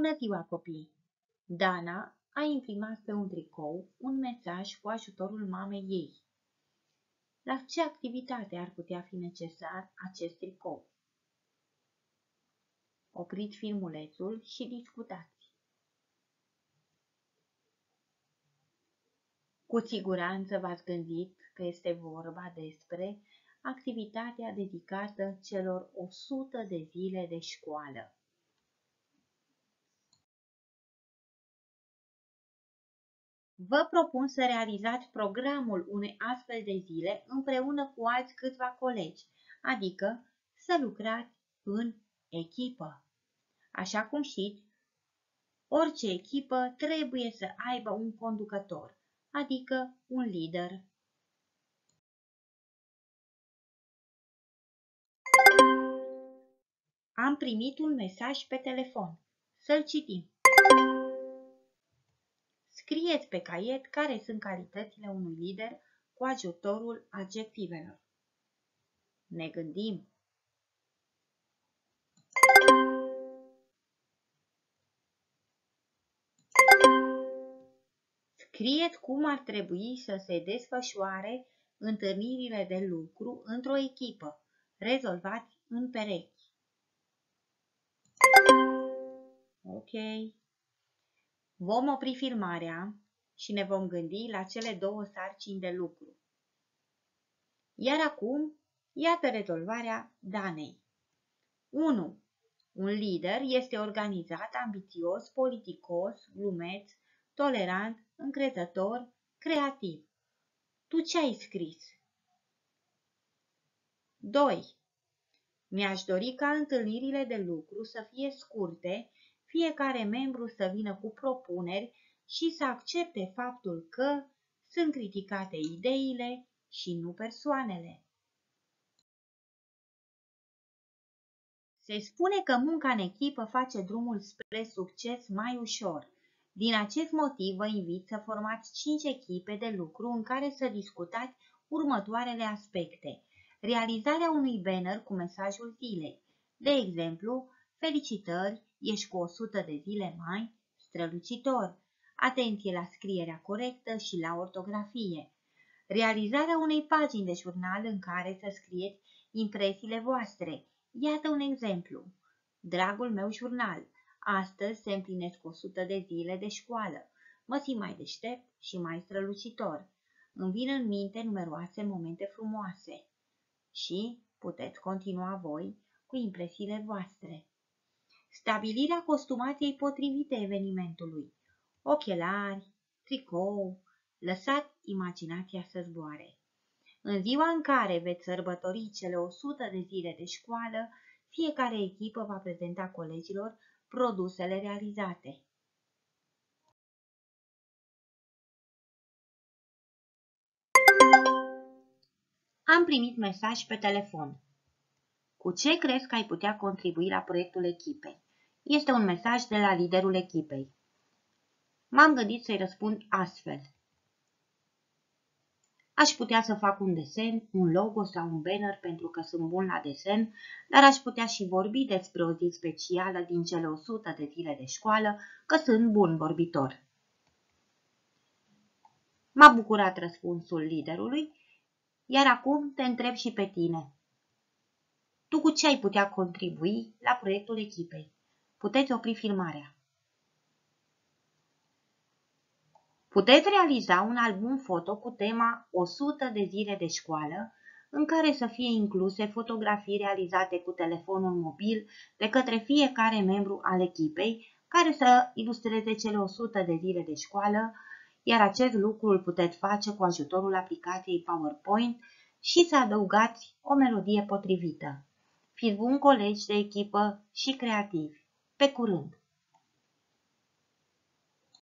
Bună ziua, copii! Dana a imprimat pe un tricou un mesaj cu ajutorul mamei ei. La ce activitate ar putea fi necesar acest tricou? Opriți filmulețul și discutați. Cu siguranță v-ați gândit că este vorba despre activitatea dedicată celor 100 de zile de școală. Vă propun să realizați programul unei astfel de zile împreună cu alți câțiva colegi, adică să lucrați în echipă. Așa cum știți, orice echipă trebuie să aibă un conducător, adică un lider. Am primit un mesaj pe telefon. Să-l citim. Scrieți pe caiet care sunt calitățile unui lider cu ajutorul adjectivelor. Ne gândim. Scrieți cum ar trebui să se desfășoare întâlnirile de lucru într-o echipă. Rezolvați în perechi. Ok. Vom opri filmarea și ne vom gândi la cele două sarcini de lucru. Iar acum, iată rezolvarea Danei. 1. Un lider este organizat, ambițios, politicos, glumeț, tolerant, încrezător, creativ. Tu ce ai scris? 2. Mi-aș dori ca întâlnirile de lucru să fie scurte, fiecare membru să vină cu propuneri și să accepte faptul că sunt criticate ideile și nu persoanele. Se spune că munca în echipă face drumul spre succes mai ușor. Din acest motiv vă invit să formați 5 echipe de lucru în care să discutați următoarele aspecte. Realizarea unui banner cu mesajul zilei. De exemplu, felicitări, ești cu 100 de zile mai strălucitor. Atenție la scrierea corectă și la ortografie. Realizarea unei pagini de jurnal în care să scrieți impresiile voastre. Iată un exemplu. Dragul meu jurnal, astăzi se împlinesc 100 de zile de școală. Mă simt mai deștept și mai strălucitor. Îmi vin în minte numeroase momente frumoase. Și puteți continua voi cu impresiile voastre. Stabilirea costumației potrivite evenimentului. Ochelari, tricou, lăsați imaginația să zboare. În ziua în care veți sărbători cele 100 de zile de școală, fiecare echipă va prezenta colegilor produsele realizate. Am primit mesaj pe telefon. Cu ce crezi că ai putea contribui la proiectul echipei? Este un mesaj de la liderul echipei. M-am gândit să-i răspund astfel. Aș putea să fac un desen, un logo sau un banner pentru că sunt bun la desen, dar aș putea și vorbi despre o zi specială din cele 100 de zile de școală, că sunt bun vorbitor. M-a bucurat răspunsul liderului, iar acum te întreb și pe tine. Tu cu ce ai putea contribui la proiectul echipei? Puteți opri filmarea. Puteți realiza un album foto cu tema 100 de zile de școală, în care să fie incluse fotografii realizate cu telefonul mobil de către fiecare membru al echipei, care să ilustreze cele 100 de zile de școală, iar acest lucru îl puteți face cu ajutorul aplicației PowerPoint și să adăugați o melodie potrivită. Fiți buni colegi de echipă și creativi. Pe curând!